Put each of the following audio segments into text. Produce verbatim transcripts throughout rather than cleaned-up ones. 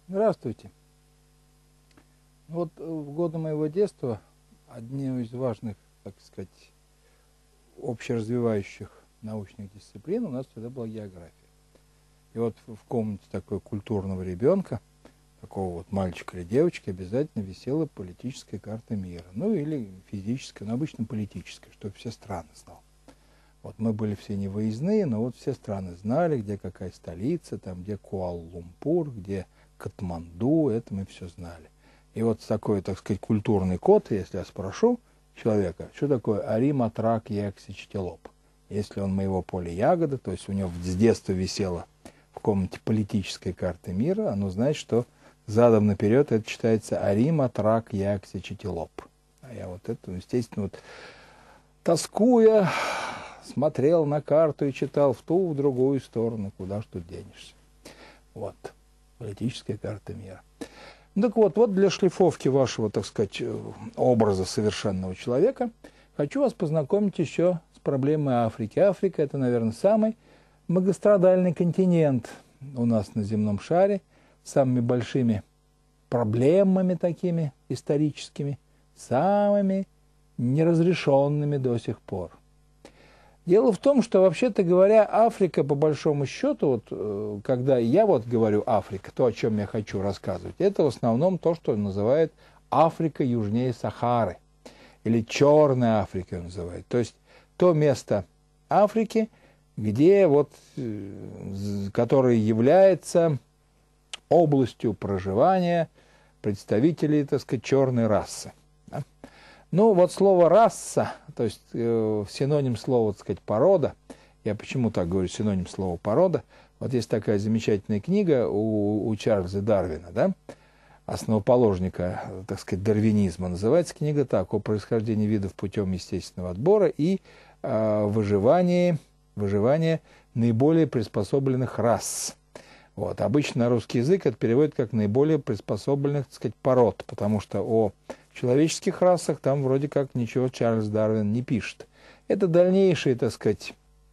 Здравствуйте. Вот в годы моего детства одним из важных, так сказать, общеразвивающих научных дисциплин у нас всегда была география. И вот в комнате такой культурного ребенка, такого вот мальчика или девочки, обязательно висела политическая карта мира. Ну или физическая, но обычно политическая, чтобы все страны знал. Вот мы были все не выездные, но вот все страны знали, где какая столица, там где Куала-Лумпур, где Катманду, это мы все знали. И вот такой, так сказать, культурный код, если я спрошу человека, что такое Арим, Атрак, Якси, Чтелоп. Если он моего поля ягода, то есть у него с детства висела в комнате политическая карта мира, оно знает, что задом наперед это читается Арим, Атрак, Якси, Чтелоп. А я вот это, естественно, вот тоскуя, смотрел на карту и читал в ту, в другую сторону, куда ж тут денешься. Вот, политическая карта мира. Так вот, вот для шлифовки вашего, так сказать, образа совершенного человека хочу вас познакомить еще с проблемой Африки. Африка – это, наверное, самый многострадальный континент у нас на земном шаре, с самыми большими проблемами такими историческими, самыми неразрешенными до сих пор. Дело в том, что, вообще-то говоря, Африка, по большому счету, вот, когда я вот говорю Африка, то, о чем я хочу рассказывать, это в основном то, что называют Африка южнее Сахары, или Черная Африка называют. То есть то место Африки, где вот, которое является областью проживания представителей, так сказать, черной расы. Да? Ну, вот слово «раса», то есть э, синоним слова, так сказать, «порода», я почему так говорю синоним слова «порода», вот есть такая замечательная книга у, у Чарльза Дарвина, да, основоположника, так сказать, дарвинизма, называется книга так: «О происхождении видов путем естественного отбора и э, выживании, выживании наиболее приспособленных рас». Вот. Обычно на русский язык это переводит как «наиболее приспособленных, так сказать, пород», потому что о человеческих расах там вроде как ничего Чарльз Дарвин не пишет. Это дальнейшие, так сказать,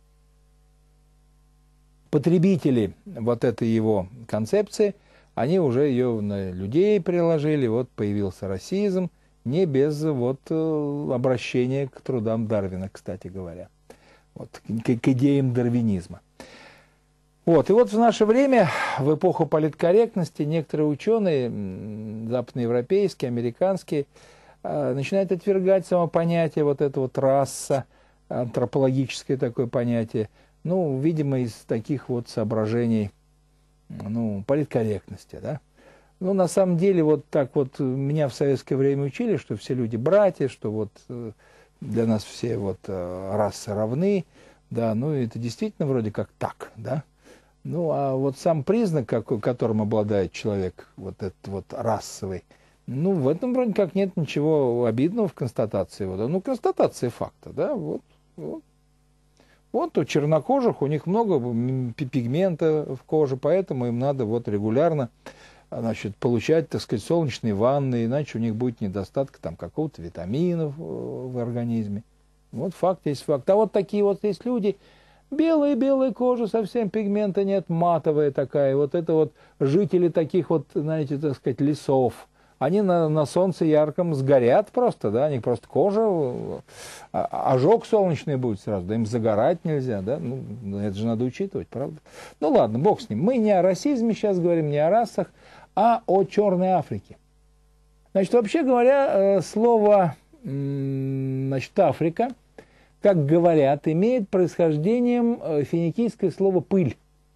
потребители вот этой его концепции, они уже ее на людей приложили, вот появился расизм, не без вот обращения к трудам Дарвина, кстати говоря, вот, к, к идеям дарвинизма. Вот, и вот в наше время, в эпоху политкорректности, некоторые ученые, западноевропейские, американские, начинают отвергать само понятие, вот это вот раса, антропологическое такое понятие, ну, видимо, из таких вот соображений, ну, политкорректности, да. Ну, на самом деле, вот так вот меня в советское время учили, что все люди братья, что вот для нас все вот расы равны, да, ну, это действительно вроде как так, да. Ну, а вот сам признак, какой, которым обладает человек, вот этот вот расовый, ну, в этом вроде как нет ничего обидного в констатации. Вот, ну, констатация факта, да, вот, вот. Вот у чернокожих, у них много пигмента в коже, поэтому им надо вот регулярно, значит, получать, так сказать, солнечные ванны, иначе у них будет недостаток там какого-то витаминов в организме. Вот факт есть факт. А вот такие вот есть люди... Белая-белая кожа, совсем пигмента нет, матовая такая. Вот это вот жители таких вот, знаете, так сказать, лесов. Они на, на солнце ярком сгорят просто, да, у них просто кожа, ожог солнечный будет сразу, да, им загорать нельзя, да, ну, это же надо учитывать, правда? Ну ладно, бог с ним. Мы не о расизме сейчас говорим, не о расах, а о Черной Африке. Значит, вообще говоря, слово, значит, Африка, как говорят, имеет происхождением финикийское слово «пыль».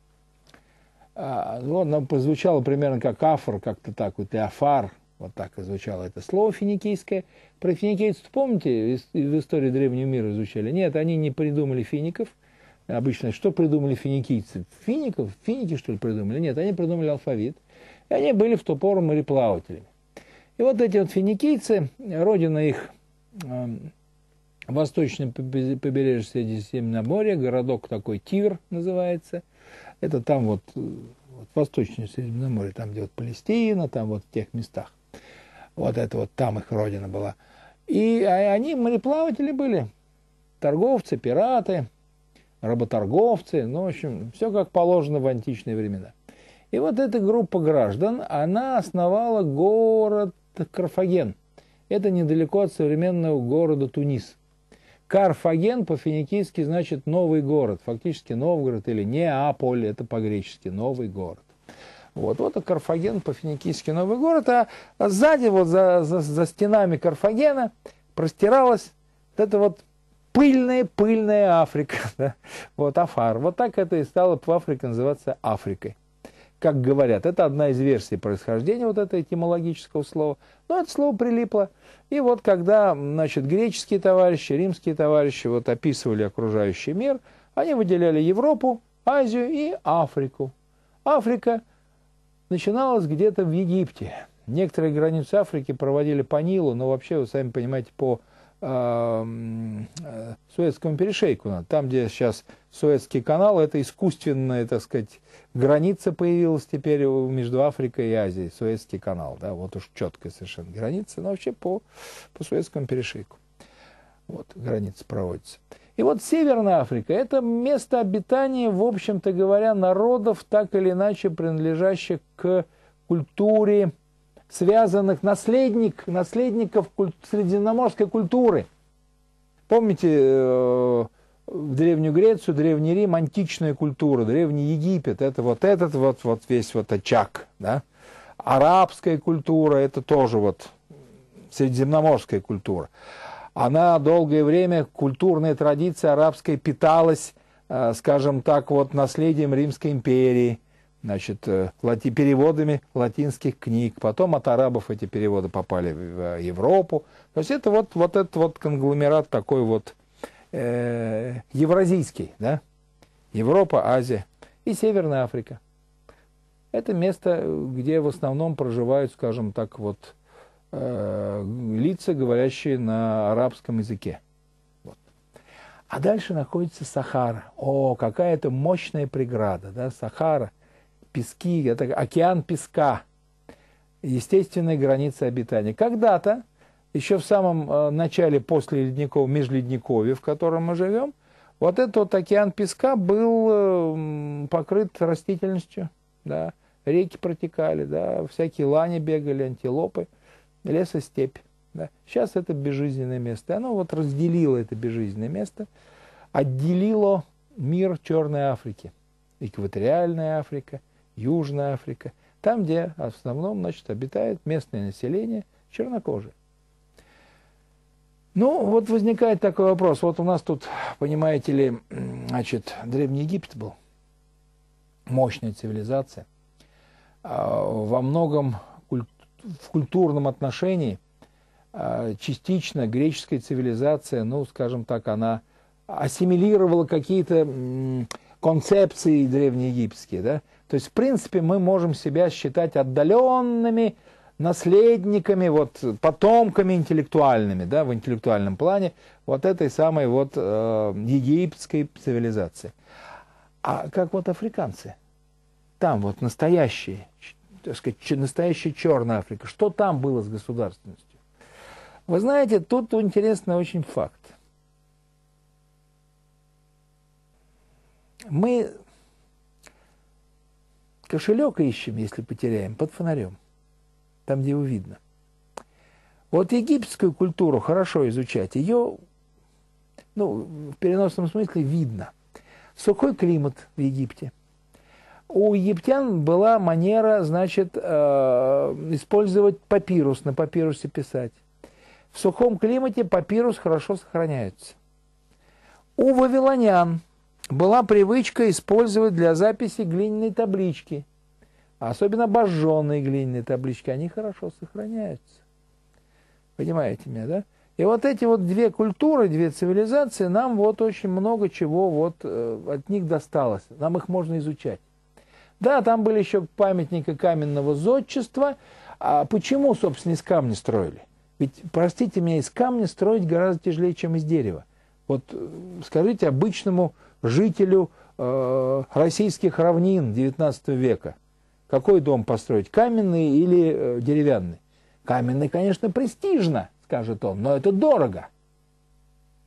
Ну, оно прозвучало примерно как «афр», как-то так, вот «афар», вот так и звучало это слово финикийское. Про финикийцев, помните, в истории древнего мира изучали? Нет, они не придумали фиников. Обычно что придумали финикийцы? Фиников? Финики, что ли, придумали? Нет, они придумали алфавит. И они были в ту пору мореплавателями. И вот эти вот финикийцы, родина их... Восточное побережье Средиземноморья, городок такой Тир называется. Это там вот, вот восточное Средиземноморье, там где вот Палестина, там вот в тех местах. Вот это вот там их родина была. И они мореплаватели были, торговцы, пираты, работорговцы, ну, в общем, все как положено в античные времена. И вот эта группа граждан, она основала город Карфаген. Это недалеко от современного города Тунис. Карфаген по-финикийски значит «новый город», фактически Новгород или Неаполь, это по-гречески «новый город». Вот, вот и Карфаген по-финикийски «новый город», а сзади, вот за, за, за стенами Карфагена простиралась вот эта вот пыльная-пыльная Африка, да? Вот Афар. Вот так это и стало в Африке называться Африкой. Как говорят, это одна из версий происхождения вот этого этимологического слова. Но это слово прилипло. И вот когда, значит, греческие товарищи, римские товарищи вот описывали окружающий мир, они выделяли Европу, Азию и Африку. Африка начиналась где-то в Египте. Некоторые границы Африки проводили по Нилу, но вообще, вы сами понимаете, по э, э, Суэцкому перешейку. Там, где сейчас Суэцкий канал, это искусственная, так сказать, граница появилась теперь между Африкой и Азией. Суэцкий канал, да, вот уж четкая совершенно граница, но вообще по, по Суэцкому перешейку. Вот, граница проводится. И вот Северная Африка – это место обитания, в общем-то говоря, народов, так или иначе принадлежащих к культуре, связанных, наследник, наследников куль, средиземноморской культуры. Помните э, в Древнюю Грецию, Древний Рим, античная культура, Древний Египет – это вот этот вот, вот весь вот очаг. Да? Арабская культура – это тоже вот средиземноморская культура. Она долгое время, культурная традиция арабская, питалась, э, скажем так, вот наследием Римской империи, значит, э, лати, переводами латинских книг. Потом от арабов эти переводы попали в Европу. То есть это вот, вот этот вот конгломерат такой вот э, евразийский, да? Европа, Азия и Северная Африка. Это место, где в основном проживают, скажем так, вот лица, говорящие на арабском языке. Вот. А дальше находится Сахара. О, какая это мощная преграда, да? Сахара, пески, это океан песка, естественная граница обитания. Когда-то, еще в самом э, начале после ледников, межледниковья, в котором мы живем, вот этот вот океан песка был э, покрыт растительностью, да? Реки протекали, да? Всякие лани бегали, антилопы. Лесостепь. Да. Сейчас это безжизненное место. И оно вот разделило это безжизненное место, отделило мир Черной Африки. Экваториальная Африка, Южная Африка. Там, где в основном, значит, обитает местное население чернокожие. Ну, вот возникает такой вопрос. Вот у нас тут, понимаете ли, значит, Древний Египет был. Мощная цивилизация. Во многом в культурном отношении частично греческая цивилизация, ну, скажем так, она ассимилировала какие-то концепции древнеегипетские, да? То есть, в принципе, мы можем себя считать отдаленными наследниками, вот, потомками интеллектуальными, да, в интеллектуальном плане вот этой самой вот э, египетской цивилизации. А как вот африканцы? Там вот настоящие, так сказать, настоящая Черная Африка. Что там было с государственностью? Вы знаете, тут интересный очень факт. Мы кошелек ищем, если потеряем, под фонарем, там, где его видно. Вот египетскую культуру хорошо изучать, ее, ну, в переносном смысле видно. Сухой климат в Египте. У египтян была манера, значит, э, использовать папирус, на папирусе писать. В сухом климате папирус хорошо сохраняется. У вавилонян была привычка использовать для записи глиняные таблички. Особенно обожженные глиняные таблички, они хорошо сохраняются. Понимаете меня, да? И вот эти вот две культуры, две цивилизации, нам вот очень много чего вот э, от них досталось. Нам их можно изучать. Да, там были еще памятники каменного зодчества. А почему, собственно, из камня строили? Ведь, простите меня, из камня строить гораздо тяжелее, чем из дерева. Вот скажите обычному жителю э, российских равнин девятнадцатого века, какой дом построить, каменный или э, деревянный? Каменный, конечно, престижно, скажет он, но это дорого.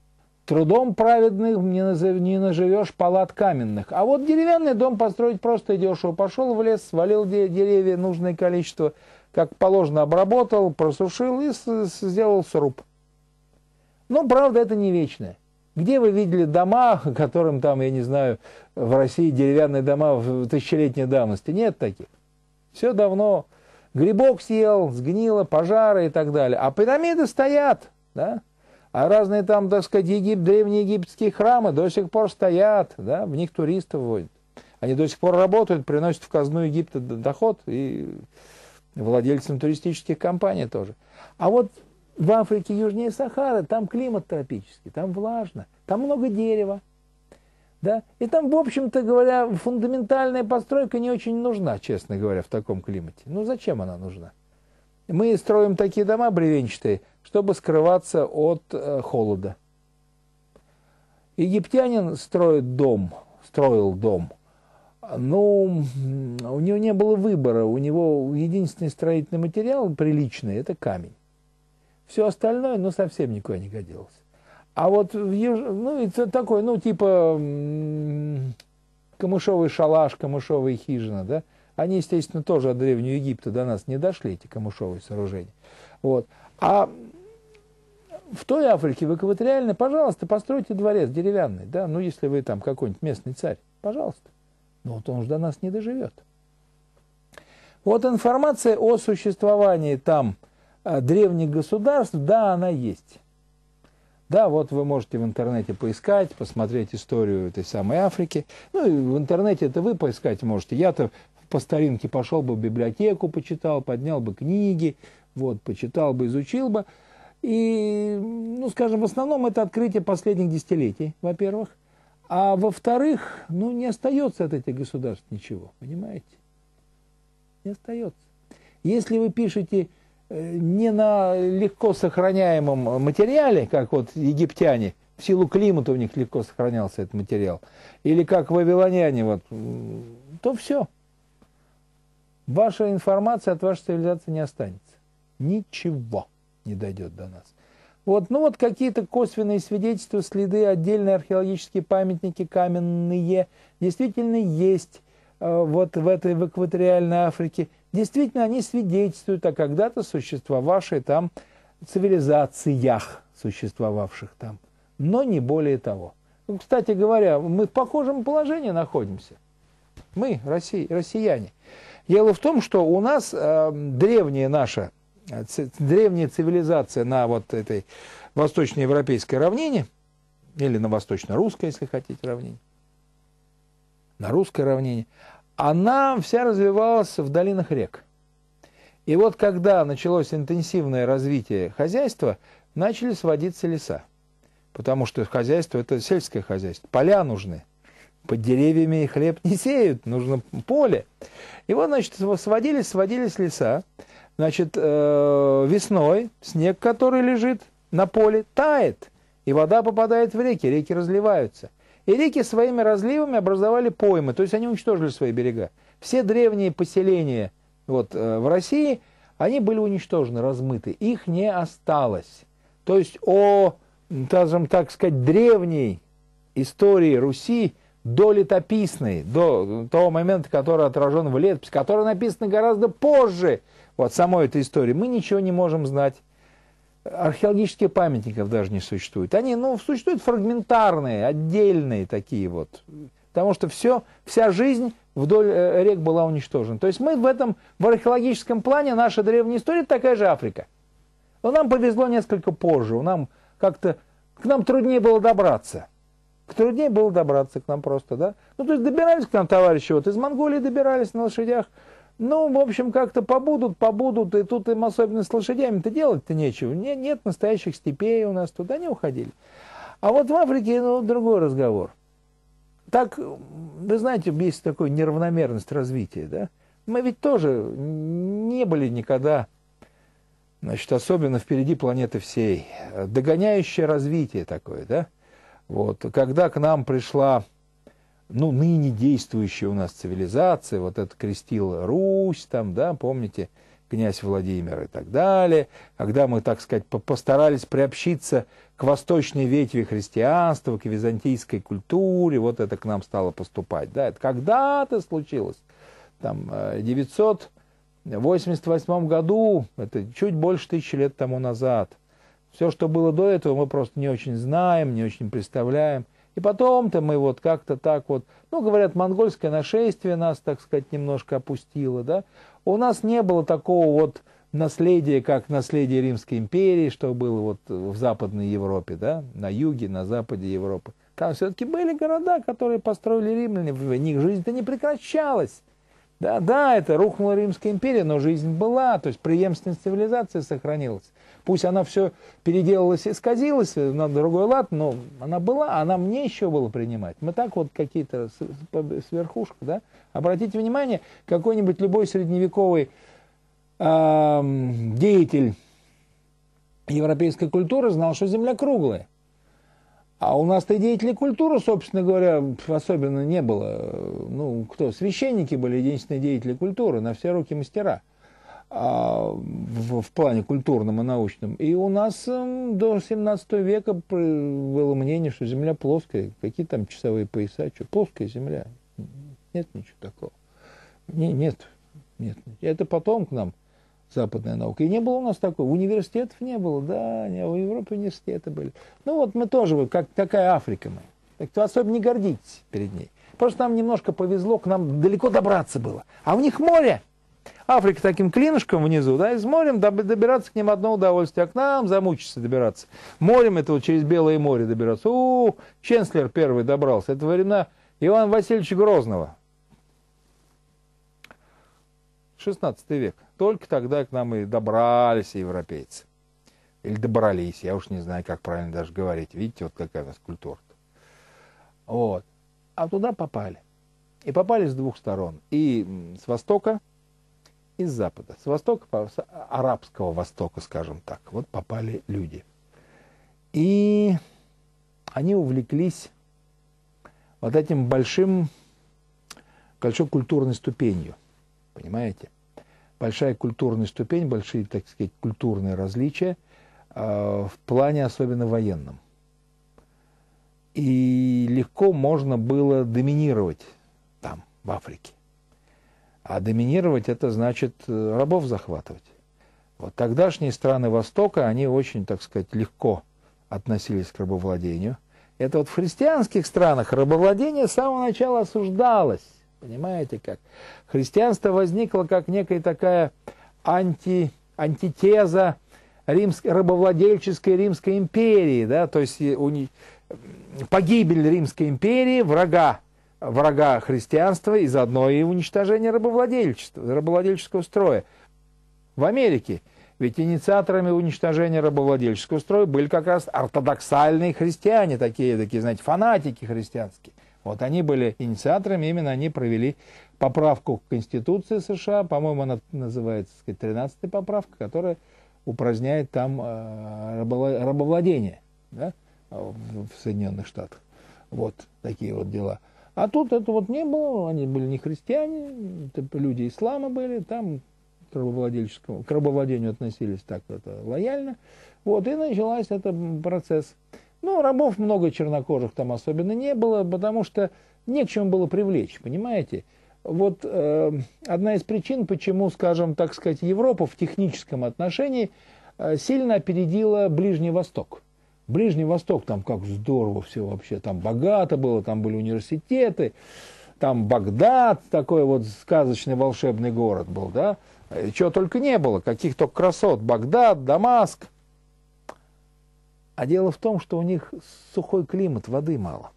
трудом праведным не, назов... не наживешь палат каменных. А вот деревянный дом построить просто и дешево. Пошел в лес, свалил деревья нужное количество, как положено обработал, просушил и сделал сруб. Но, правда, это не вечное. Где вы видели дома, которым там, я не знаю, в России деревянные дома в тысячелетней давности? Нет таких. Все давно. Грибок съел, сгнило, пожары и так далее. А пирамиды стоят, да? А разные там, так сказать, Егип, древние египетские храмы до сих пор стоят, да? В них туристов водят. Они до сих пор работают, приносят в казну Египта доход и владельцам туристических компаний тоже. А вот в Африке южнее Сахары, там климат тропический, там влажно, там много дерева. Да? И там, в общем-то говоря, фундаментальная постройка не очень нужна, честно говоря, в таком климате. Ну, зачем она нужна? Мы строим такие дома бревенчатые, чтобы скрываться от э, холода. Египтянин строит дом, строил дом, но у него не было выбора, у него единственный строительный материал приличный – это камень. Все остальное, ну, совсем никуда не годилось. А вот в юж... ну, это такой, ну, типа м- камышовый шалаш, камышовая хижина, да, они, естественно, тоже от Древнего Египта до нас не дошли, эти камышовые сооружения. Вот. А в той Африке, в экваториальной, пожалуйста, постройте дворец деревянный, да, ну, если вы там какой-нибудь местный царь, пожалуйста. Но вот он же до нас не доживет. Вот информация о существовании там древних государств, да, она есть. Да, вот вы можете в интернете поискать, посмотреть историю этой самой Африки. Ну, и в интернете это вы поискать можете. Я-то по старинке пошел бы в библиотеку, почитал, поднял бы книги, вот, почитал бы, изучил бы. И, ну, скажем, в основном это открытие последних десятилетий, во-первых. А во-вторых, ну, не остается от этих государств ничего, понимаете? Не остается. Если вы пишете не на легко сохраняемом материале, как вот египтяне, в силу климата у них легко сохранялся этот материал, или как вавилоняне, вот, то все. Ваша информация от вашей цивилизации не останется. Ничего не дойдет до нас. Вот, ну вот какие-то косвенные свидетельства, следы, отдельные археологические памятники каменные действительно есть э, вот в этой в экваториальной Африке. Действительно, они свидетельствуют о когда-то существовавшей там цивилизациях, существовавших там, но не более того. Ну, кстати говоря, мы в похожем положении находимся. Мы, Россия, россияне. Дело в том, что у нас э, древняя наша, э, ц, древняя цивилизация на вот этой восточноевропейской равнине, или на восточно-русской, если хотите, равнине, на русской равнине, она вся развивалась в долинах рек. И вот когда началось интенсивное развитие хозяйства, начали сводиться леса. Потому что хозяйство – это сельское хозяйство. Поля нужны. Под деревьями хлеб не сеют, нужно поле. И вот, значит, сводились, сводились леса. Значит, э, весной снег, который лежит на поле, тает. И вода попадает в реки, реки разливаются. И реки своими разливами образовали поймы, то есть они уничтожили свои берега. Все древние поселения вот, э, в России, они были уничтожены, размыты, их не осталось. То есть о, скажем, так сказать, древней истории Руси, до летописной, до того момента, который отражен в летописи, который написан гораздо позже вот, самой этой истории, мы ничего не можем знать. Археологических памятников даже не существует. Они, ну, существуют фрагментарные, отдельные такие вот. Потому что все, вся жизнь вдоль рек была уничтожена. То есть мы в этом, в археологическом плане, наша древняя история такая же Африка. Но нам повезло несколько позже. Нам как-то, к нам труднее было добраться. Труднее было добраться к нам просто, да. Ну, то есть добирались к нам товарищи, вот из Монголии добирались на лошадях. Ну, в общем, как-то побудут, побудут, и тут им особенно с лошадями-то делать-то нечего. Нет, нет настоящих степей у нас, туда не уходили. А вот в Африке, ну, другой разговор. Так, вы знаете, есть такая неравномерность развития, да? Мы ведь тоже не были никогда, значит, особенно впереди планеты всей. Догоняющее развитие такое, да? Вот, когда к нам пришла, ну, ныне действующая у нас цивилизация, вот это крестила Русь, там, да, помните, князь Владимир и так далее, когда мы, так сказать, постарались приобщиться к восточной ветви христианства, к византийской культуре, вот это к нам стало поступать. Да, это когда-то случилось, там, в девятьсот восемьдесят восьмом году, это чуть больше тысячи лет тому назад. Все, что было до этого, мы просто не очень знаем, не очень представляем. И потом-то мы вот как-то так вот, ну, говорят, монгольское нашествие нас, так сказать, немножко опустило, да. У нас не было такого вот наследия, как наследие Римской империи, что было вот в Западной Европе, да, на юге, на западе Европы. Там все-таки были города, которые построили римляне, в них жизнь-то не прекращалась. Да, да, это рухнула Римская империя, но жизнь была, то есть преемственность цивилизации сохранилась. Пусть она все переделалась и исказилась на другой лад, но она была, а нам нечего было принимать. Мы так вот какие-то с верхушки, да. Обратите внимание, какой-нибудь любой средневековый э, деятель европейской культуры знал, что Земля круглая. А у нас-то деятелей культуры, собственно говоря, особенно не было. Ну, кто? Священники были единственные деятели культуры, на все руки мастера а, в, в плане культурном и научном. И у нас э, до семнадцатого века было мнение, что Земля плоская. Какие там часовые пояса? Что? Плоская Земля. Нет ничего такого. Не, нет, нет. Это потом к нам западная наука. И не было у нас такого. Университетов не было, да, не, в Европе университеты были. Ну вот мы тоже, как такая Африка мы. Так что особо не гордитесь перед ней. Просто нам немножко повезло, к нам далеко добраться было. А у них море. Африка таким клинышком внизу, да, и с морем добираться к ним одно удовольствие, а к нам замучиться добираться. Морем это вот через Белое море добираться. У-у-у, Ченслер первый добрался. Это во времена Ивана Васильевича Грозного. шестнадцатый век. Только тогда к нам и добрались европейцы. Или добрались, я уж не знаю, как правильно даже говорить. Видите, вот какая у нас культура-то. Вот. А туда попали. И попали с двух сторон. И с востока, и с запада. С востока, с арабского востока, скажем так. Вот попали люди. И они увлеклись вот этим большим, большой культурной ступенью. Понимаете? Большая культурная ступень, большие, так сказать, культурные различия э, в плане особенно военном. И легко можно было доминировать там, в Африке. А доминировать это значит рабов захватывать. Вот тогдашние страны Востока, они очень, так сказать, легко относились к рабовладению. Это вот в христианских странах рабовладение с самого начала осуждалось. Понимаете как? Христианство возникло как некая такая анти, антитеза римской, рабовладельческой Римской империи, да, то есть уни, погибель Римской империи, врага, врага христианства и заодно и уничтожение рабовладельчества, рабовладельческого строя. В Америке ведь инициаторами уничтожения рабовладельческого строя были как раз ортодоксальные христиане, такие, такие, знаете, фанатики христианские. Вот они были инициаторами, именно они провели поправку к Конституции США, по-моему, она называется, так сказать, тринадцатая поправка, которая упраздняет там э, рабовладение, да, в Соединенных Штатах. Вот такие вот дела. А тут это вот не было, они были не христиане, это люди ислама были, там к рабовладельческому, к рабовладению относились так это лояльно. Вот, и начался этот процесс. Ну, рабов много чернокожих там особенно не было, потому что не к чему было привлечь, понимаете? Вот э, одна из причин, почему, скажем, так сказать, Европа в техническом отношении э, сильно опередила Ближний Восток. Ближний Восток, там как здорово все вообще, там богато было, там были университеты, там Багдад, такой вот сказочный волшебный город был, да? Чего только не было, каких только красот, Багдад, Дамаск. А дело в том, что у них сухой климат, воды мало.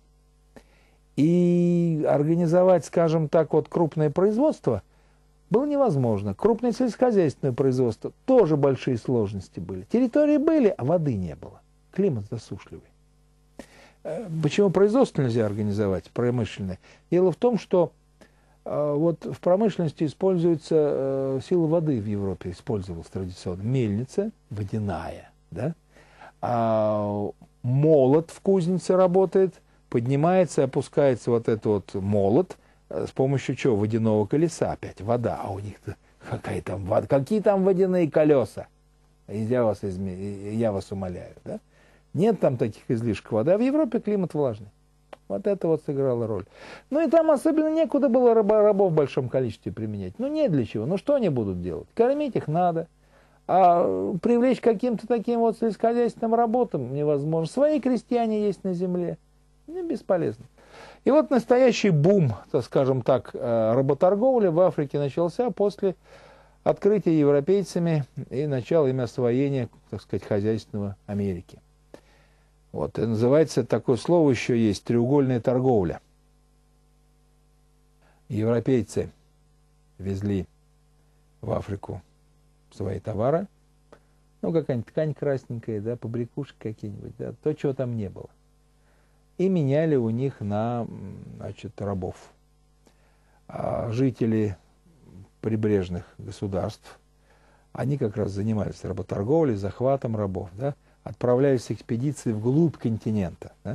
И организовать, скажем так, вот крупное производство было невозможно. Крупное сельскохозяйственное производство тоже большие сложности были. Территории были, а воды не было. Климат засушливый. Почему производство нельзя организовать, промышленное? Дело в том, что э, вот в промышленности используется э, сила воды в Европе, использовалась традиционно. Мельница водяная, да? А молот в кузнице работает, поднимается и опускается вот этот вот молот с помощью чего? Водяного колеса, опять вода. А у них Какая там вода, какие там водяные колеса? Я вас, изме... я вас умоляю. Да? Нет там таких излишков воды, а в Европе климат влажный. Вот это вот сыграло роль. Ну и там особенно некуда было рабов в большом количестве применять. Ну не для чего. Ну что они будут делать? Кормить их надо. А привлечь к каким-то таким вот сельскохозяйственным работам невозможно. Свои крестьяне есть на земле. Ну, бесполезно. И вот настоящий бум, так скажем так, работорговли в Африке начался после открытия европейцами и начала ими освоения, так сказать, хозяйственного Америки. Вот, и называется, такое слово еще есть, треугольная торговля. Европейцы везли в Африку свои товары, ну, какая-нибудь ткань красненькая, да, побрякушки какие-нибудь, да, то, чего там не было. И меняли у них на, значит, рабов. А жители прибрежных государств, они как раз занимались работорговлей, захватом рабов, да, отправлялись в экспедиции вглубь континента, да,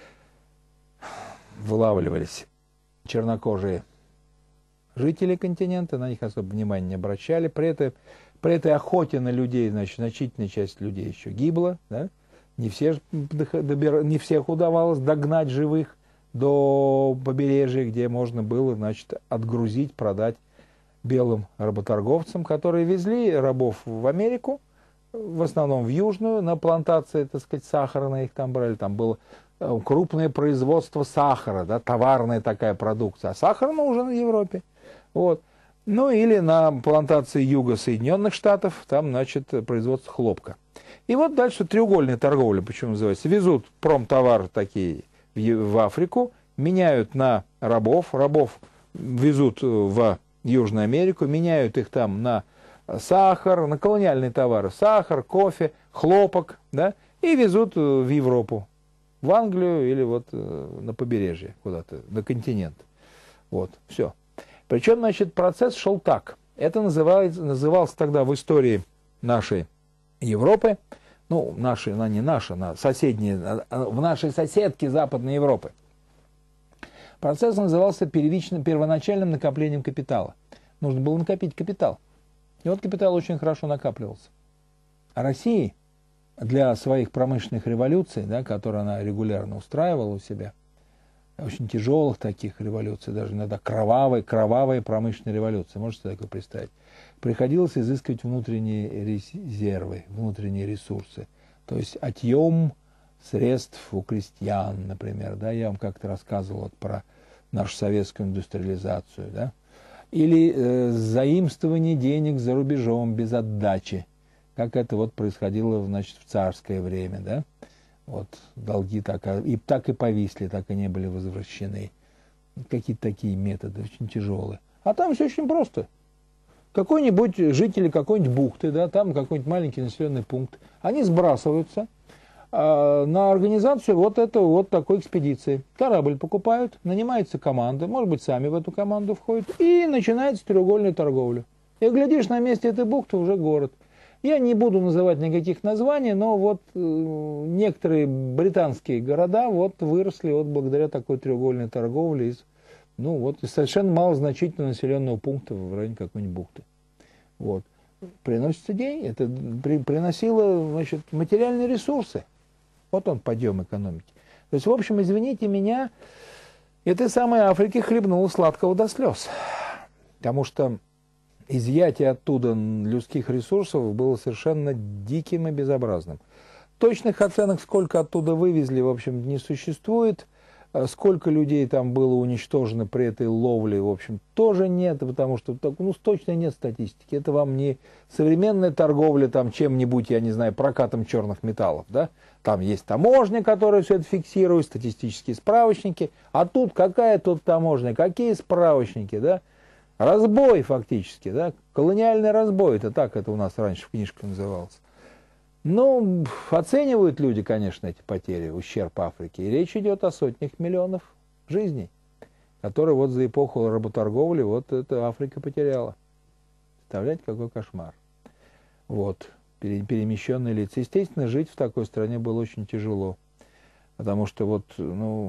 вылавливались чернокожие жители континента, на них особо внимания не обращали, при этой, при этой охоте на людей, значит, значительная часть людей еще гибла, да, не, все, не всех удавалось догнать живых до побережья, где можно было, значит, отгрузить, продать белым работорговцам, которые везли рабов в Америку, в основном в Южную, на плантации, так сказать, сахарные их там брали, там было крупное производство сахара, да, товарная такая продукция, а сахар нужен в Европе. Вот. Ну или на плантации юга Соединенных Штатов, там, значит, производство хлопка. И вот дальше треугольная торговля, почему называется, везут промтовары такие в Африку, меняют на рабов, рабов везут в Южную Америку, меняют их там на сахар, на колониальные товары, сахар, кофе, хлопок, да, и везут в Европу, в Англию или вот на побережье куда-то, на континент. Вот, все. Причем, значит, процесс шел так. Это называется, назывался тогда в истории нашей Европы, ну, нашей, она не наша, она соседняя, в нашей соседке Западной Европы. Процесс назывался первичным, первоначальным накоплением капитала. Нужно было накопить капитал. И вот капитал очень хорошо накапливался. А России для своих промышленных революций, да, которые она регулярно устраивала у себя, очень тяжелых таких революций, даже иногда кровавые, кровавые промышленные революции, можете такое представить, приходилось изыскивать внутренние резервы, внутренние ресурсы. То есть отъем средств у крестьян, например, да, я вам как-то рассказывал вот про нашу советскую индустриализацию, да, или э, заимствование денег за рубежом без отдачи, как это вот происходило, значит, в царское время, да, вот долги так и, так и повисли, так и не были возвращены. Какие-то такие методы, очень тяжелые. А там все очень просто. Какой-нибудь жители какой-нибудь бухты, да, там какой-нибудь маленький населенный пункт, они сбрасываются э, на организацию вот этого вот такой экспедиции. Корабль покупают, нанимается команда, может быть, сами в эту команду входят, и начинается треугольная торговля. И глядишь, на месте этой бухты уже город. Я не буду называть никаких названий, но вот э, некоторые британские города вот выросли вот благодаря такой треугольной торговле из, ну, вот, из совершенно малозначительного населенного пункта в районе какой-нибудь бухты. Вот. Приносятся деньги, это при, приносило, значит, материальные ресурсы. Вот он подъем экономики. То есть, в общем, извините меня, этой самой Африки хлебнуло сладкого до слез. Потому что изъятие оттуда людских ресурсов было совершенно диким и безобразным. Точных оценок, сколько оттуда вывезли, в общем, не существует. Сколько людей там было уничтожено при этой ловле, в общем, тоже нет, потому что, ну, точно нет статистики. Это вам не современная торговля там чем-нибудь, я не знаю, прокатом черных металлов, да? Там есть таможня, которая все это фиксирует, статистические справочники. А тут какая тут таможня, какие справочники, да? Разбой фактически, да? Колониальный разбой, это так это у нас раньше в книжках называлось. Ну, оценивают люди, конечно, эти потери, ущерб Африке. И речь идет о сотнях миллионов жизней, которые вот за эпоху работорговли вот эта Африка потеряла. Представляете, какой кошмар. Вот, перемещенные лица. Естественно, жить в такой стране было очень тяжело, потому что вот, ну,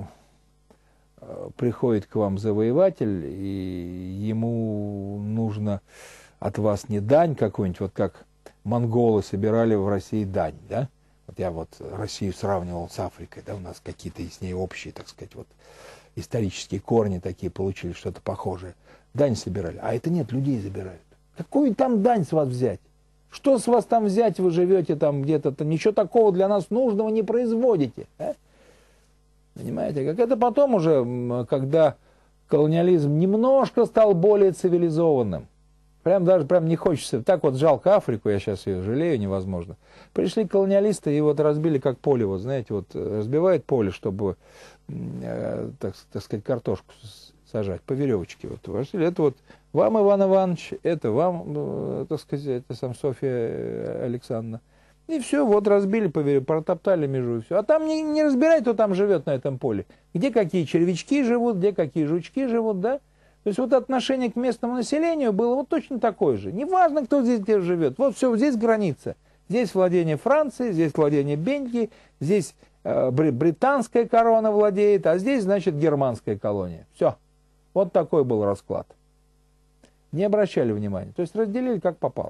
приходит к вам завоеватель, и ему нужно от вас не дань какую-нибудь, вот как монголы собирали в России дань, да? Вот я вот Россию сравнивал с Африкой, да, у нас какие-то с ней общие, так сказать, вот исторические корни такие получили, что-то похожее. Дань собирали, а это нет, людей забирают. Какую там дань с вас взять? Что с вас там взять, вы живете там где-то, ничего такого для нас нужного не производите. А? Понимаете, как это потом уже, когда колониализм немножко стал более цивилизованным. Прям даже прям не хочется. Так вот жалко Африку, я сейчас ее жалею, невозможно. Пришли колониалисты и вот разбили как поле, вот знаете, вот разбивают поле, чтобы, э, так, так сказать, картошку сажать по веревочке. Вот. Это вот вам, Иван Иванович, это вам, э, так сказать, это сам Софья Александровна. И все, вот разбили, по веревке, протоптали межу и все. А там не, не разбирай, кто там живет на этом поле. Где какие червячки живут, где какие жучки живут, да? То есть вот отношение к местному населению было вот точно такое же. Неважно, кто здесь где живет. Вот все, здесь граница. Здесь владение Франции, здесь владение Бельгии, здесь э, британская корона владеет, а здесь, значит, германская колония. Все. Вот такой был расклад. Не обращали внимания. То есть разделили как попало.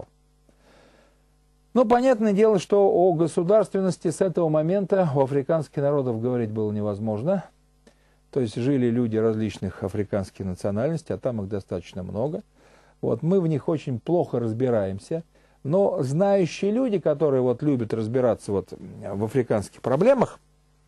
Ну, понятное дело, что о государственности с этого момента у африканских народов говорить было невозможно. То есть жили люди различных африканских национальностей, а там их достаточно много. Вот, мы в них очень плохо разбираемся. Но знающие люди, которые вот любят разбираться вот в африканских проблемах,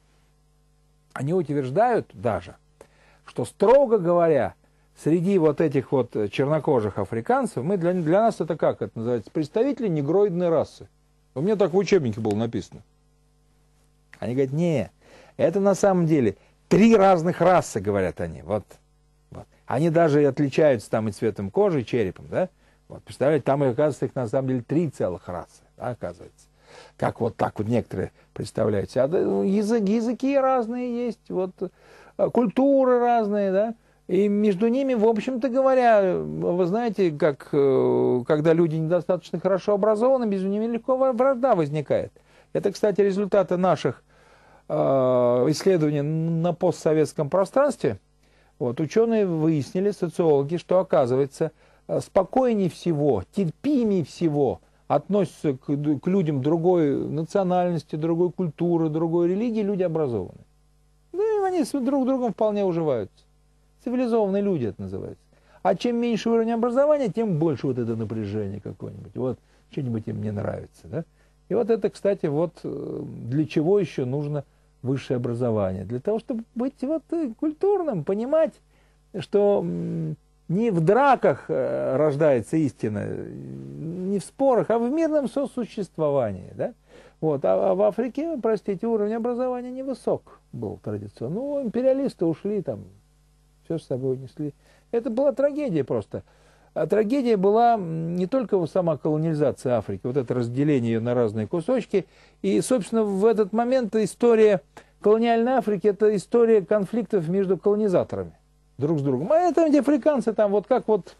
они утверждают даже, что, строго говоря, среди вот этих вот чернокожих африканцев, мы для, для нас это как это называется? Представители негроидной расы. У меня так в учебнике было написано. Они говорят, не, это на самом деле три разных расы, говорят они. Вот, вот. Они даже отличаются там и цветом кожи, и черепом, да? Вот, представляете, там, оказывается, их на самом деле три целых расы, да, оказывается. Как вот так вот некоторые представляют себя. Язык, языки разные есть, вот, культуры разные, да? И между ними, в общем-то говоря, вы знаете, как, когда люди недостаточно хорошо образованы, между ними легко вражда возникает. Это, кстати, результаты наших э, исследований на постсоветском пространстве. Вот, ученые выяснили, социологи, что, оказывается, спокойнее всего, терпимее всего относятся к, к людям другой национальности, другой культуры, другой религии, люди образованные. Ну и они друг с другом вполне уживаются. Цивилизованные люди это называется. А чем меньше уровень образования, тем больше вот это напряжение какое-нибудь. Вот что-нибудь им не нравится. Да? И вот это, кстати, вот для чего еще нужно высшее образование? Для того, чтобы быть вот культурным, понимать, что не в драках рождается истина, не в спорах, а в мирном сосуществовании. Да? Вот. А в Африке, простите, уровень образования невысок был традиционно. Ну, империалисты ушли там, все с собой несли. Это была трагедия просто. А трагедия была не только сама колонизация Африки, вот это разделение ее на разные кусочки. И, собственно, в этот момент история колониальной Африки – это история конфликтов между колонизаторами друг с другом. А это африканцы там вот как вот,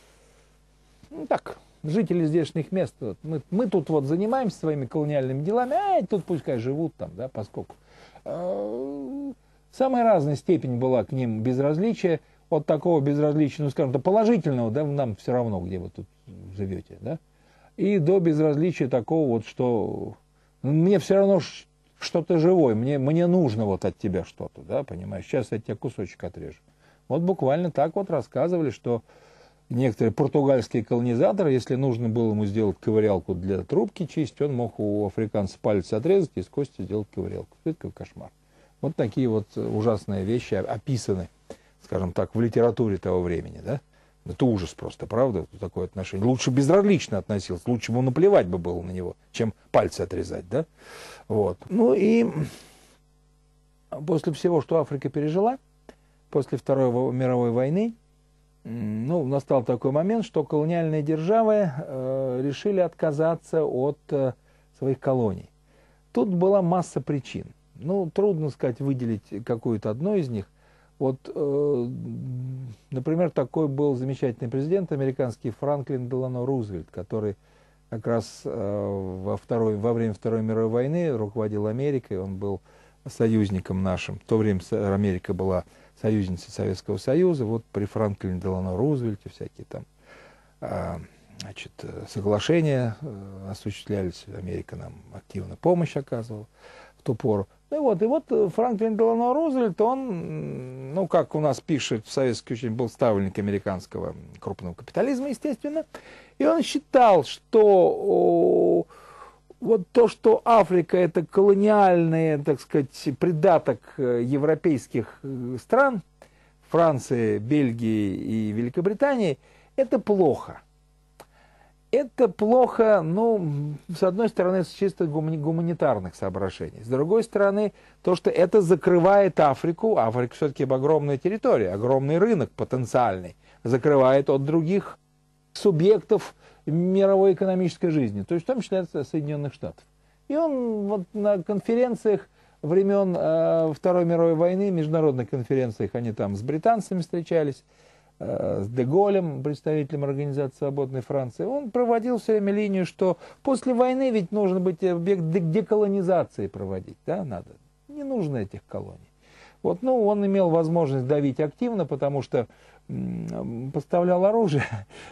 ну так, жители здешних мест. Вот. Мы, мы тут вот занимаемся своими колониальными делами, а тут пускай живут там, да, поскольку. Самая разная степень была к ним безразличия, от такого безразличия, ну скажем, до положительного, да, нам все равно, где вы тут живете, да, и до безразличия такого вот, что мне все равно что-то живое, мне, мне нужно вот от тебя что-то, да, понимаешь, сейчас я тебе кусочек отрежу. Вот буквально так вот рассказывали, что некоторые португальские колонизаторы, если нужно было ему сделать ковырялку для трубки чистить, он мог у африканца палец отрезать и из кости сделать ковырялку. Это такой кошмар. Вот такие вот ужасные вещи описаны, скажем так, в литературе того времени, да? Это ужас просто, правда, такое отношение. Лучше безразлично относился, лучше ему наплевать бы было на него, чем пальцы отрезать, да? Вот. Ну и после всего, что Африка пережила, после Второй мировой войны, ну, настал такой момент, что колониальные державы э, решили отказаться от э, своих колоний. Тут была масса причин. Ну, трудно сказать, выделить какую-то одну из них. Вот, э, например, такой был замечательный президент американский Франклин Делано Рузвельт, который как раз э, во, второй, во время Второй мировой войны руководил Америкой, он был союзником нашим. В то время Америка была союзницей Советского Союза. Вот при Франклине Делано Рузвельте всякие там э, значит, соглашения осуществлялись, Америка нам активно помощь оказывала в ту пору. Ну и вот, и вот Франклин Делано Рузвельт, он, ну, как у нас пишет, в советский очень был ставленник американского крупного капитализма, естественно, и он считал, что о, вот то, что Африка это колониальный, так сказать, придаток европейских стран, Франции, Бельгии и Великобритании, это плохо. Это плохо, ну, с одной стороны, с чисто гуманитарных соображений. С другой стороны, то, что это закрывает Африку, Африка все-таки огромная территория, огромный рынок потенциальный, закрывает от других субъектов мировой экономической жизни, то есть в том числе от Соединенных Штатов. И он вот на конференциях времен э, Второй мировой войны, международных конференциях, они там с британцами встречались, с Де Голлем, представителем Организации Свободной Франции, он проводил все время линию, что после войны ведь нужно быть объект деколонизации проводить, да, надо. Не нужно этих колоний. Вот, ну, он имел возможность давить активно, потому что поставлял оружие,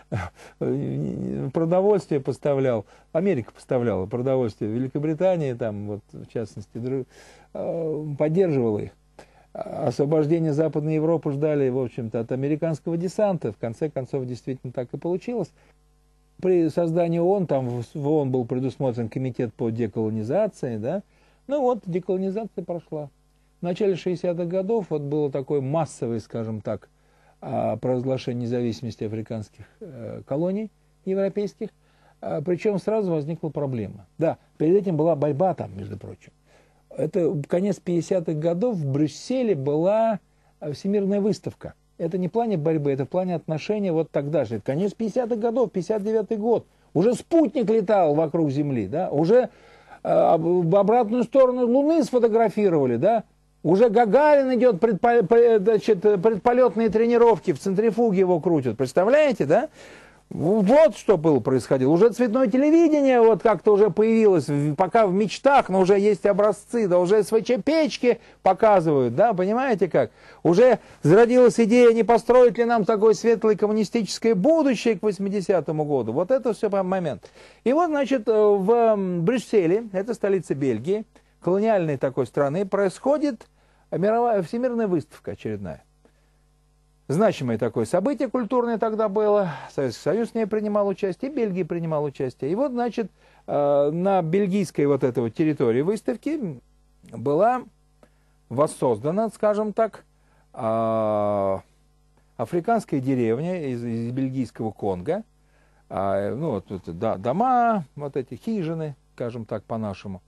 продовольствие поставлял, Америка поставляла продовольствие Великобритании, там, вот, в частности, поддерживала их. Освобождение Западной Европы ждали, в общем-то, от американского десанта. В конце концов, действительно так и получилось. При создании ООН, там в ООН был предусмотрен комитет по деколонизации, да. Ну вот, деколонизация прошла. В начале шестидесятых годов вот было такое массовое, скажем так, провозглашение независимости африканских колоний европейских. Причем сразу возникла проблема. Да, перед этим была борьба там, между прочим. Это конец пятидесятых годов, в Брюсселе была всемирная выставка. Это не в плане борьбы, это в плане отношения вот тогда же. Это конец пятидесятых годов, пятьдесят девятый год. Уже спутник летал вокруг Земли, да? Уже э, обратную сторону Луны сфотографировали, да? Уже Гагарин идет, предпо, значит, предполетные тренировки, в центрифуге его крутят. Представляете, да? Вот что было происходило. Уже цветное телевидение вот как-то уже появилось, пока в мечтах, но уже есть образцы, да уже СВЧ-печки показывают, да, понимаете как? Уже зародилась идея, не построить ли нам такое светлое коммунистическое будущее к восьмидесятому году. Вот это все момент. И вот, значит, в Брюсселе, это столица Бельгии, колониальной такой страны, происходит мировая, всемирная выставка очередная. Значимое такое событие культурное тогда было. Советский Союз в ней принимал участие, и Бельгия принимала участие. И вот, значит, на бельгийской вот этой вот территории выставки была воссоздана, скажем так, африканская деревня из, из бельгийского Конго. Ну, вот, вот дома, вот эти хижины, скажем так, по-нашему.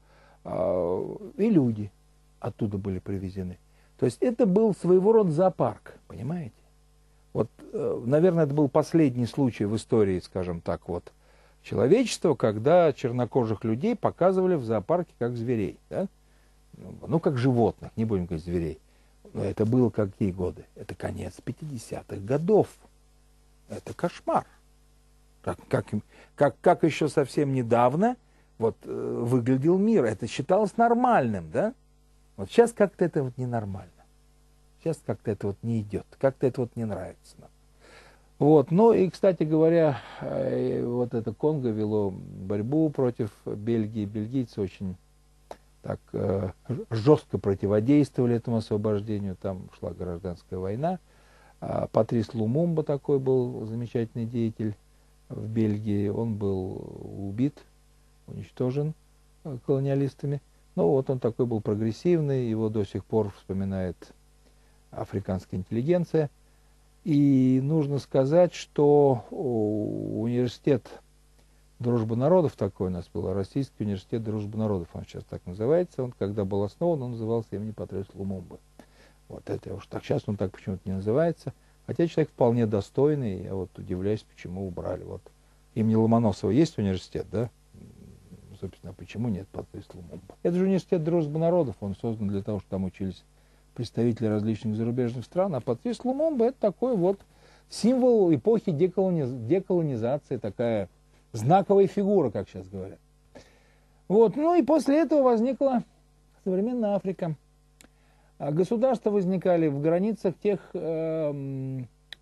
И люди оттуда были привезены. То есть это был своего рода зоопарк, понимаете? Вот, наверное, это был последний случай в истории, скажем так, вот, человечества, когда чернокожих людей показывали в зоопарке как зверей, да? Ну, как животных, не будем говорить зверей. Но это было какие годы? Это конец пятидесятых годов. Это кошмар. Как, как, как, как еще совсем недавно вот, выглядел мир. Это считалось нормальным, да? Вот сейчас как-то это вот ненормально. Сейчас как-то это вот не идет, как-то это вот не нравится нам. Вот, ну и, кстати говоря, вот это Конго вело борьбу против Бельгии. Бельгийцы очень так жестко противодействовали этому освобождению. Там шла гражданская война. Патрис Лумумба такой был замечательный деятель в Бельгии. Он был убит, уничтожен колониалистами. Ну вот он такой был прогрессивный, его до сих пор вспоминает африканская интеллигенция. И нужно сказать, что университет Дружбы народов такой у нас был, Российский университет Дружбы народов, он сейчас так называется. Он, когда был основан, он назывался имени Патриса Лумумбы. Вот это уж так, сейчас он так почему-то не называется. Хотя человек вполне достойный, я вот удивляюсь, почему убрали. Вот имени Ломоносова есть университет, да? Собственно, почему нет Патриса Лумумбы? Это же университет Дружбы народов, он создан для того, чтобы там учились представители различных зарубежных стран, а Патрис Лумумба это такой вот символ эпохи деколониз... деколонизации, такая знаковая фигура, как сейчас говорят. Вот. Ну и после этого возникла современная Африка. Государства возникали в границах тех э,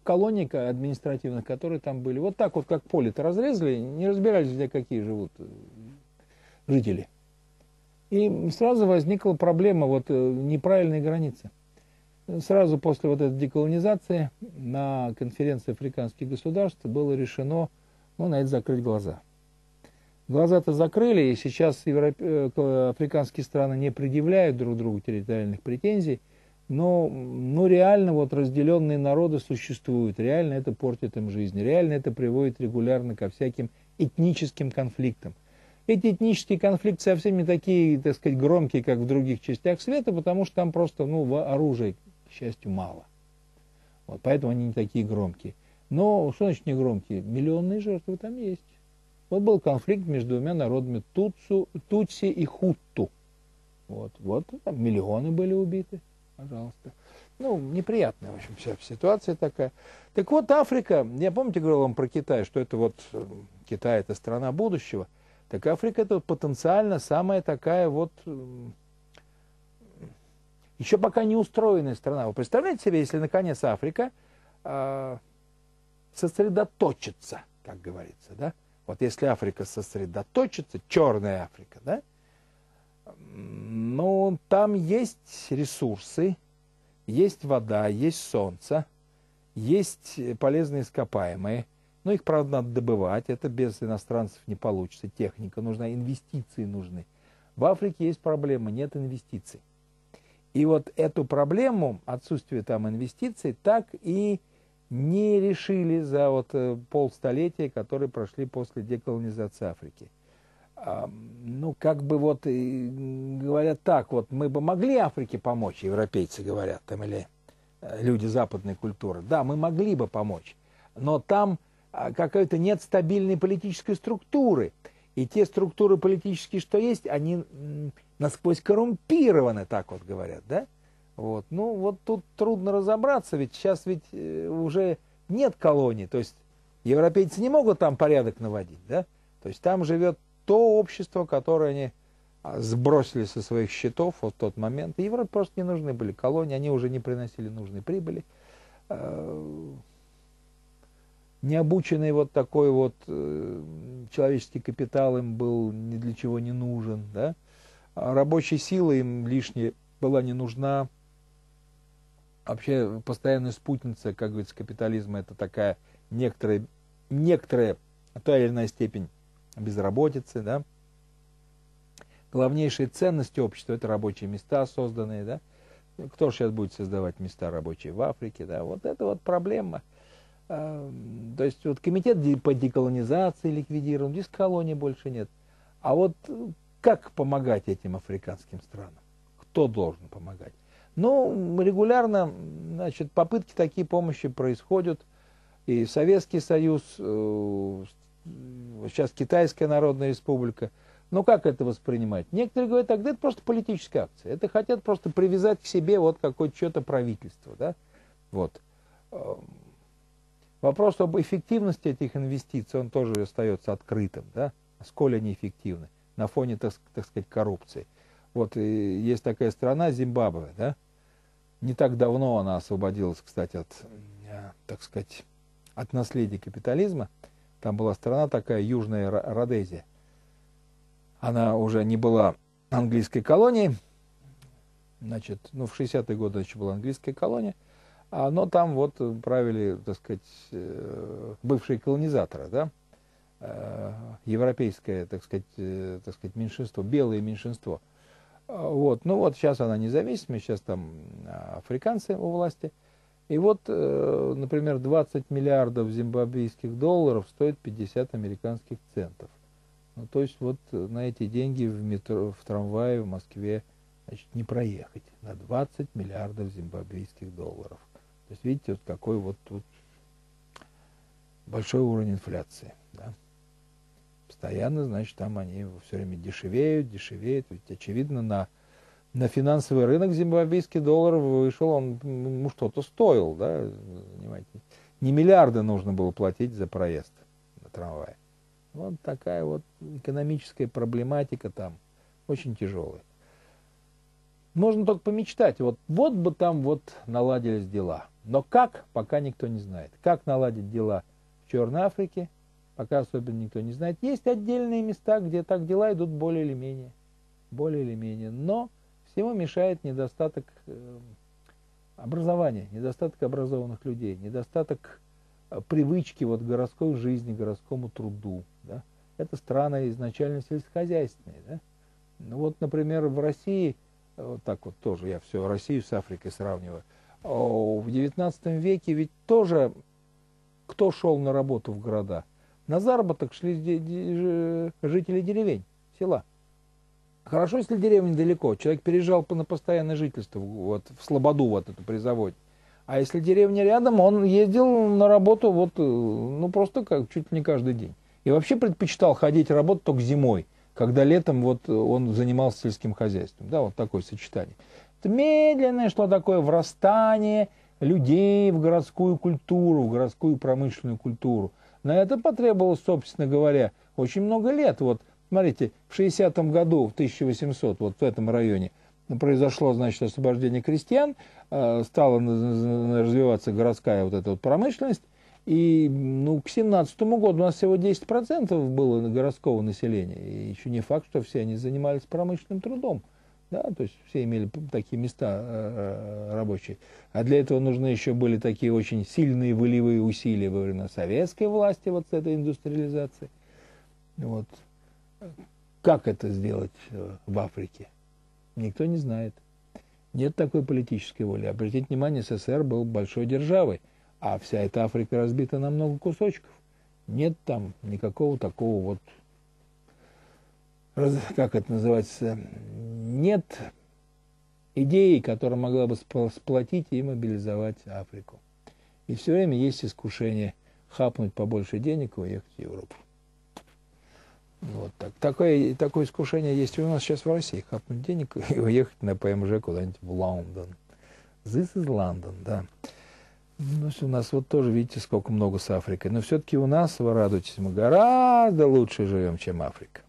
колоний административных, которые там были. Вот так вот, как поле-то разрезали, не разбирались, где какие живут жители. И сразу возникла проблема вот неправильной границы. Сразу после вот этой деколонизации на конференции африканских государств было решено, ну, на это закрыть глаза. Глаза-то закрыли, и сейчас европ... африканские страны не предъявляют друг другу территориальных претензий, но ну, реально вот разделенные народы существуют, реально это портит им жизнь, реально это приводит регулярно ко всяким этническим конфликтам. Эти этнические конфликты совсем не такие, так сказать, громкие, как в других частях света, потому что там просто ну, оружия, к счастью, мало. Вот, поэтому они не такие громкие. Но, что значит не громкие? Миллионные жертвы там есть. Вот был конфликт между двумя народами Туцу, Тутси и Хутту. Вот, вот там миллионы были убиты. Пожалуйста. Ну, неприятная, в общем, вся ситуация такая. Так вот, Африка, я, помните, говорил вам про Китай, что это вот, Китай это страна будущего. Так Африка это потенциально самая такая вот, еще пока не устроенная страна. Вы представляете себе, если наконец Африка э, сосредоточится, как говорится, да? Вот если Африка сосредоточится, черная Африка, да? Ну, там есть ресурсы, есть вода, есть солнце, есть полезные ископаемые. Но их, правда, надо добывать. Это без иностранцев не получится. Техника нужна, инвестиции нужны. В Африке есть проблема, нет инвестиций. И вот эту проблему, отсутствие там инвестиций, так и не решили за вот полстолетия, которые прошли после деколонизации Африки. Ну, как бы вот говорят так, вот мы бы могли Африке помочь, европейцы говорят, там, или люди западной культуры. Да, мы могли бы помочь, но там какой-то нет стабильной политической структуры. И те структуры политические, что есть, они насквозь коррумпированы, так вот говорят, да? Вот. Ну, вот тут трудно разобраться, ведь сейчас ведь уже нет колоний, то есть европейцы не могут там порядок наводить, да? То есть там живет то общество, которое они сбросили со своих счетов вот в тот момент. И Европе просто не нужны были колонии, они уже не приносили нужной прибыли. Необученный вот такой вот э, человеческий капитал им был ни для чего не нужен, да? А рабочая сила им лишняя была не нужна. Вообще постоянная спутница, как говорится, капитализма, это такая некоторая, некоторая, та или иная степень безработицы, да? Главнейшие ценности общества — это рабочие места созданные, да? Кто же сейчас будет создавать места рабочие в Африке, да? Вот это вот проблема. То есть вот комитет по деколонизации ликвидирован, здесь колоний больше нет. А вот как помогать этим африканским странам? Кто должен помогать? Ну, регулярно, значит, попытки такие помощи происходят. И Советский Союз, сейчас Китайская Народная Республика. Ну, как это воспринимать? Некоторые говорят, тогда это просто политическая акция. Это хотят просто привязать к себе вот какое-то что-то правительство, да? Вот. Вопрос об эффективности этих инвестиций, он тоже остается открытым, да? Сколь они эффективны на фоне, так, так сказать, коррупции. Вот и есть такая страна Зимбабве, да? Не так давно она освободилась, кстати, от, так сказать, от наследия капитализма. Там была страна такая, Южная Родезия. Она уже не была английской колонией. Значит, ну, в шестидесятые годы еще была английская колония. Но там вот правили, так сказать, бывшие колонизаторы, да, европейское, так сказать, так сказать, меньшинство, белое меньшинство. Вот. Ну вот сейчас она независимая, сейчас там африканцы у власти. И вот, например, двадцать миллиардов зимбабвийских долларов стоит пятьдесят американских центов. Ну, то есть вот на эти деньги в метро, в трамвае в Москве, значит, не проехать. На двадцать миллиардов зимбабвийских долларов. То есть видите, вот какой вот тут большой уровень инфляции. Да? Постоянно, значит, там они все время дешевеют, дешевеют. Ведь, очевидно, на, на финансовый рынок зимбабвийский доллар вышел, он ну, что-то стоил. Да? Понимаете? Не миллиарды нужно было платить за проезд на трамвае. Вот такая вот экономическая проблематика там, очень тяжелая. Можно только помечтать. Вот, вот бы там вот наладились дела. Но как, пока никто не знает. Как наладить дела в Черной Африке, пока особенно никто не знает. Есть отдельные места, где так дела идут более или менее. Более или менее. Но всему мешает недостаток э, образования, недостаток образованных людей, недостаток э, привычки вот, к городской жизни, к городскому труду. Да? Это страны изначально сельскохозяйственные. Да? Ну, вот, например, в России, вот так вот тоже, я все Россию с Африкой сравниваю, в девятнадцатом веке ведь тоже кто шел на работу в города? На заработок шли жители деревень, села. Хорошо, если деревня далеко, человек переезжал на постоянное жительство, вот, в Слободу вот эту призаводь. А если деревня рядом, он ездил на работу вот, ну, просто как, чуть ли не каждый день. И вообще предпочитал ходить работать только зимой, когда летом вот он занимался сельским хозяйством. Да, вот такое сочетание. Это медленное шло такое врастание людей в городскую культуру, в городскую промышленную культуру. На это потребовалось, собственно говоря, очень много лет. Вот, смотрите, в шестидесятом году, в тысяча восьмисотом, вот в этом районе, произошло, значит, освобождение крестьян, стала развиваться городская вот эта вот промышленность, и ну, к семнадцатому году у нас всего десять процентов было городского населения, и еще не факт, что все они занимались промышленным трудом, да, то есть все имели такие места э, рабочие. А для этого нужны еще были такие очень сильные волевые усилия во время советской власти, вот с этой индустриализацией. Вот. Как это сделать в Африке? Никто не знает. Нет такой политической воли. Обратите внимание, СССР был большой державой, а вся эта Африка разбита на много кусочков. Нет там никакого такого вот, как это называется, нет идеи, которая могла бы сплотить и мобилизовать Африку. И все время есть искушение хапнуть побольше денег и уехать в Европу. Вот так. Такое, такое искушение есть и у нас сейчас в России. Хапнуть денег и уехать на ПМЖ куда-нибудь в Лондон. This is London, да. Ну, у нас вот тоже, видите, сколько много с Африкой. Но все-таки у нас, вы радуетесь, мы гораздо лучше живем, чем Африка.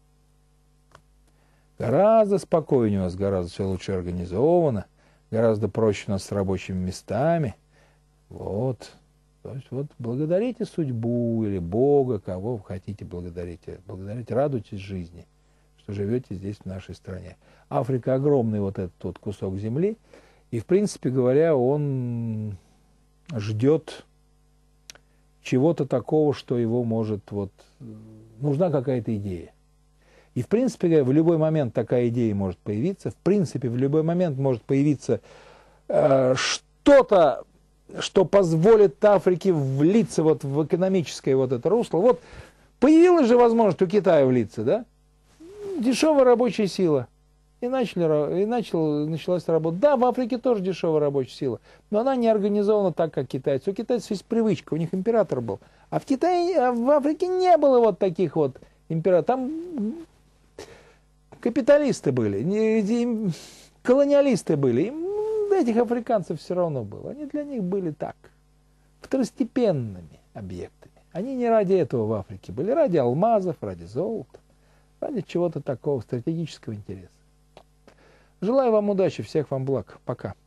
Гораздо спокойнее у нас, гораздо все лучше организовано. Гораздо проще у нас с рабочими местами. Вот. То есть вот благодарите судьбу или Бога, кого вы хотите благодарить. Благодарите, радуйтесь жизни, что живете здесь, в нашей стране. Африка огромный вот этот вот кусок земли. И, в принципе говоря, он ждет чего-то такого, что его может... Вот, нужна какая-то идея. И, в принципе, в любой момент такая идея может появиться. В принципе, в любой момент может появиться э, что-то, что позволит Африке влиться вот в экономическое вот это русло. Вот появилась же возможность у Китая влиться, да? Дешевая рабочая сила. И, начали, и начал, началась работа. Да, в Африке тоже дешевая рабочая сила, но она не организована так, как китайцы. У китайцев есть привычка, у них император был. А в Китае, а в Африке не было вот таких вот императоров. Там капиталисты были, колониалисты были. Им этих африканцев все равно было. Они для них были так, второстепенными объектами. Они не ради этого в Африке были, ради алмазов, ради золота, ради чего-то такого стратегического интереса. Желаю вам удачи, всех вам благ. Пока.